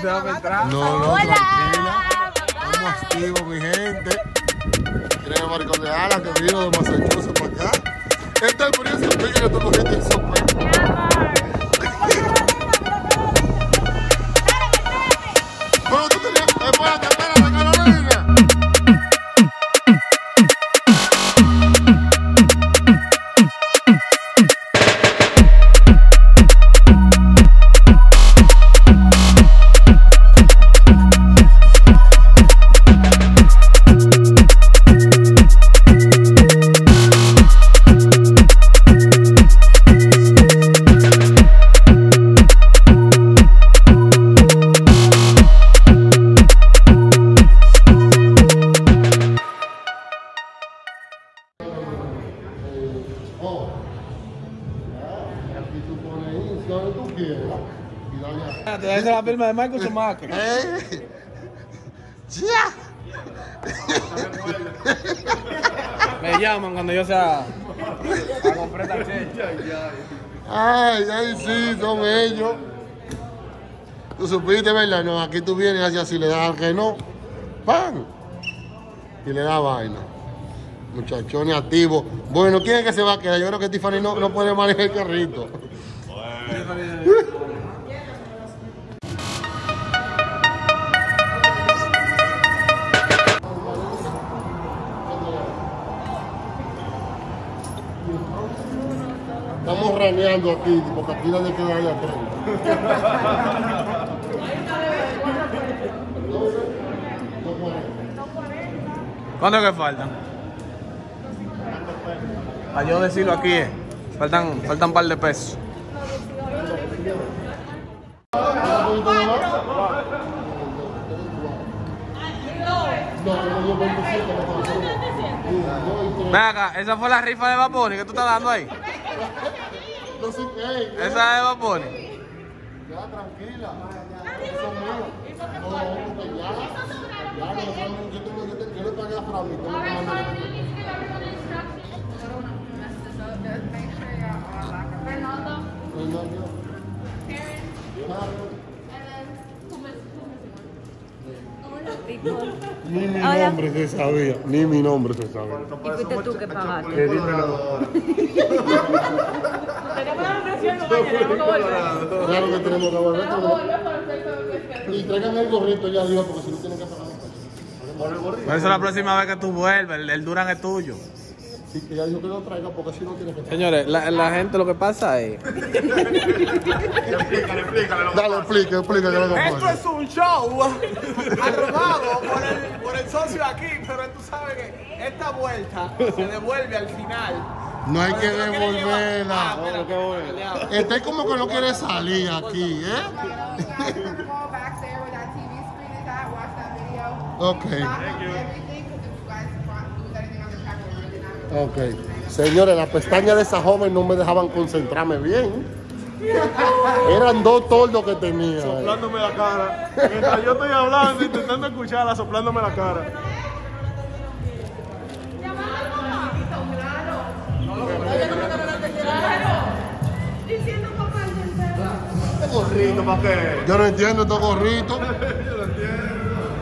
No, tranquila. Estamos activos, mi gente. Creo Maricón de Ala, que vino de Massachusetts para acá. Esta es la experiencia que tú cogiste en sopa. Pero tú tenías... Espérate, Carolina. Te voy a hacer la firma de Michael Schumacher. Me llaman cuando yo sea a comprar tarjeta. Ay, sí, son ellos. Tú supiste, ¿verdad? No, aquí tú vienes hacia si le das al que no, ¡pam! Y le da vaina. Muchachones activos. Bueno, ¿quién es que se va a quedar? Yo creo que Tiffany no puede manejar el carrito. Estamos raneando aquí, porque aquí no le queda allá atrás. ¿Cuánto que faltan? Para yo decirlo aquí, faltan un par de pesos. Ven acá, esa fue la rifa de Bad Bunny que tú estás dando ahí. No sé qué. Esa es de Bad Bunny. Ya, tranquila. Eso mío. No, porque yo le pagué a Fraudi. Ni mi nombre se sabía, ni mi nombre se sabía. ¿Y fuiste tú que pagaste? Claro que tenemos que volver. Y traigan el gorrito ya, digo, porque si no tienen que pagar. Por eso la próxima vez que tú vuelves, el Durán es tuyo. Sí, que ya dijo que lo traiga porque si no tiene que pagar. Señores, la gente lo que pasa es... Dale, explica que lo que Esto es un show aprobado por el socio aquí, pero tú sabes que esta vuelta se devuelve al final. No hay que devolverla. Está como que no quiere salir aquí, Ok. Ok. Señores, las pestañas de esa joven no me dejaban concentrarme bien. Eran dos tordos que tenía. Soplándome la cara. Mientras yo estoy hablando, intentando escucharla, soplándome la cara. ¿Este gorrito para qué? Yo no entiendo estos gorritos. Yo lo entiendo.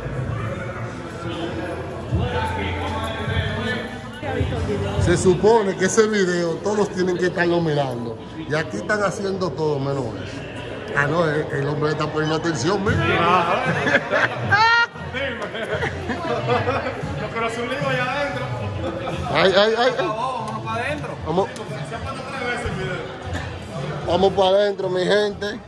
Se supone que ese video todos tienen que estarlo mirando. Y aquí están haciendo todo menos eso. Ah, no, el hombre está poniendo atención, mira. Yo quiero hacer un lío allá adentro. Ay. Vámonos para adentro. Vamos para adentro, mi gente.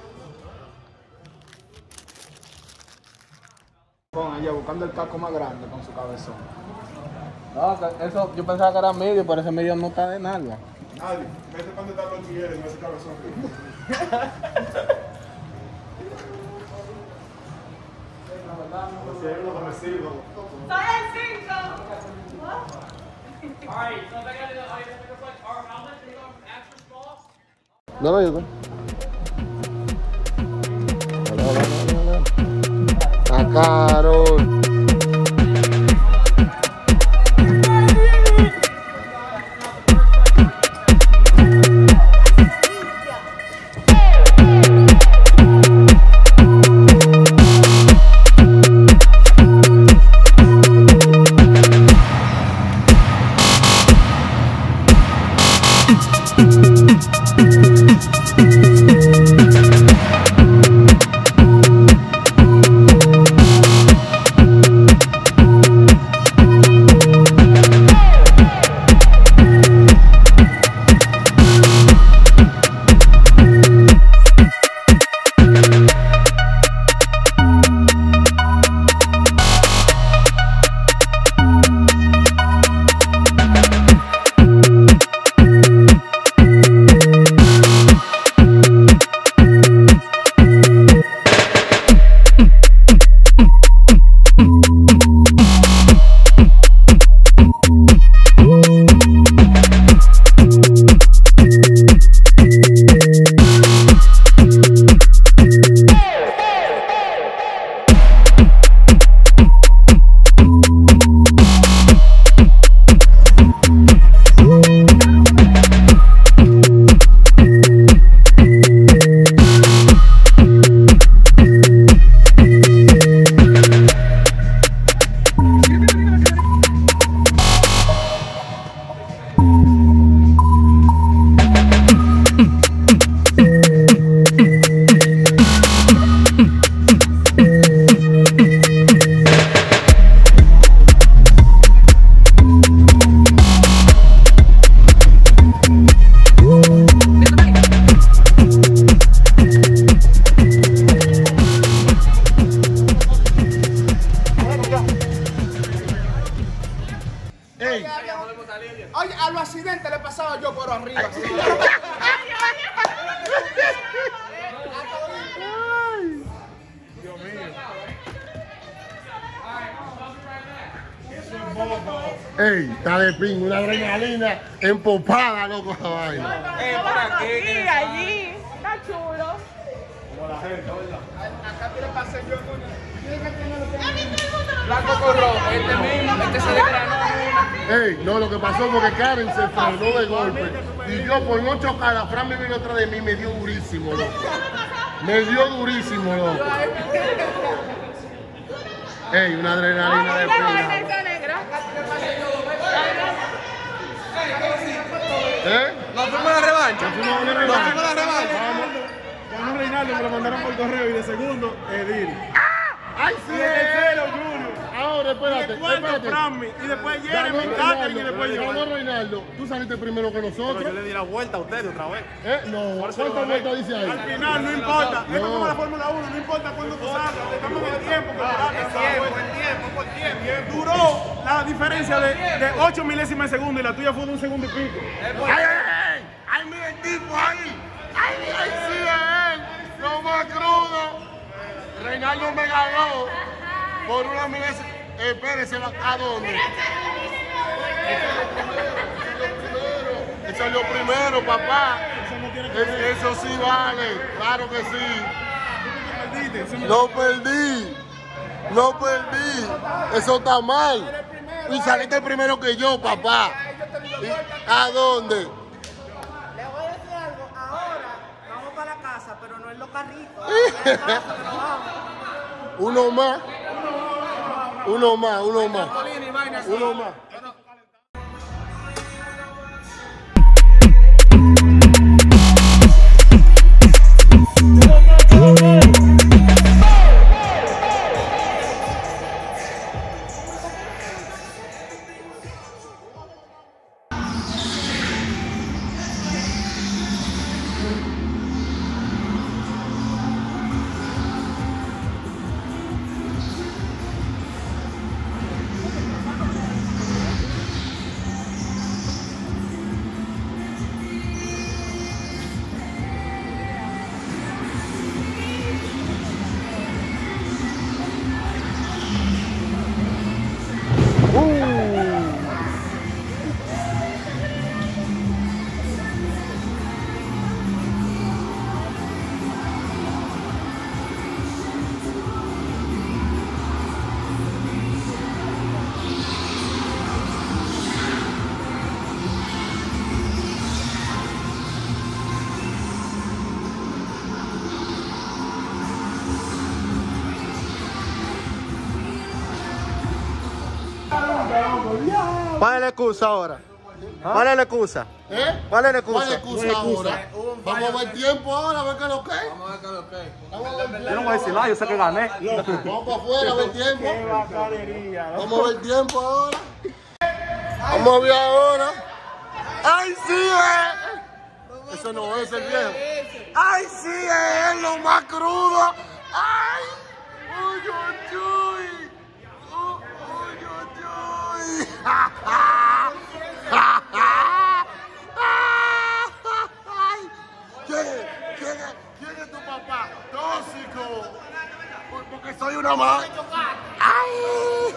Con ella buscando el casco más grande con su cabezón. No, eso yo pensaba que era medio, pero ese medio no está de nalga. Nadie, vete cuando está los tigres en ese cabezón. Si hay uno conocido. No, yo a Carol. Ey. Oye, a los accidentes le pasaba yo por arriba. Así. Dios mío. Ey, está de ping, una adrenalina empopada, loco, esa vaina. Por aquí. Allí. Está chulo. Como la gente, ¿verdad? Acá te le pasé yo con Blanco con rojo. Este mismo, este se desgranó. Ey, no, lo que pasó fue que Karen se frenó de golpe. Y yo, por no chocar, la Fran me vino otra de mí, me dio durísimo, loco. Me dio durísimo, loco. Ey, una adrenalina de ping. negra. ¿Eh? Nos fuimos a la revancha. Fuimos a una Nos revancha. fuimos a la revancha. Ganó Reinaldo, me lo mandaron por correo. Y de segundo, Edil. ¡Ay, Y sí! de tercero, Junior. Ahora, Y espérate, de cuarto, espérate. Frammy. Y después Ganó Jeremy, Catherine y después Reinaldo, yo. ganó Reinaldo. Tú saliste primero que Pero nosotros. yo le di la vuelta a ustedes otra vez. No, Por eso lo ¿cuántas gané. vueltas dice Al ahí? final, no importa. Esto es No. como la Fórmula 1, no importa cuándo tú salgas. Estamos en el tiempo. Por tiempo. Duró la diferencia de 8 milésimas de segundo y la tuya fue de 1 segundo y pico. ¡Ay, ay, ay! ¡Ay, mira el tipo ahí! ¡Ay, ay, sí, es él! ¡Lo más crudo! Reinaldo me ganó por una milésima. Espérese, ¿a dónde? Él salió primero, papá. Eso sí vale, claro que sí. Lo perdí. Lo perdí. Eso está mal. Y saliste primero que yo, papá. ¿A dónde? Le voy a decir algo, ahora vamos para la casa, pero no en los carritos. Uno más. Uno más, uno más. Uno más. ¿Cuál es la excusa ahora? ¿Cuál es la excusa? ¿Eh? ¿Cuál es la ¿Cuál es excusa? la excusa ahora? Vamos a ver tiempo ahora, a ver qué es lo que es. Vamos a ver qué es lo que es. Vamos a ver Yo no voy a decir nada, yo sé que gané. Vamos para afuera a ver tiempo. Qué bacanería. Vamos a ver tiempo ahora. Vamos a ver ahora. ¡Ay, sí es! Eso no es el viejo. ¡Ay, sí es lo más crudo! ¡Ay! ¡Uy, uy, uy! ¡Uy, uy, uy! ¡Ja, ja! ¡Ja, ja! ¡Ay! ¿Quién es tu papá? ¡Tóxico! Porque soy una más. ¡Ay!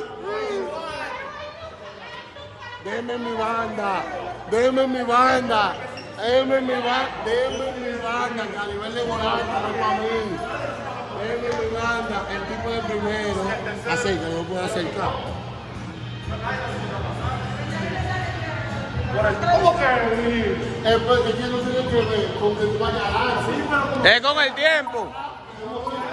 Deme mi banda, deme mi banda, deme mi banda, que a nivel de volante no es para mí. Deme mi banda, el tipo de primero. Así que no puedo acercar. ¿Cómo que? Es porque no tiene que ver con que tú vayas a dar. Es con el tiempo. ¿Cómo que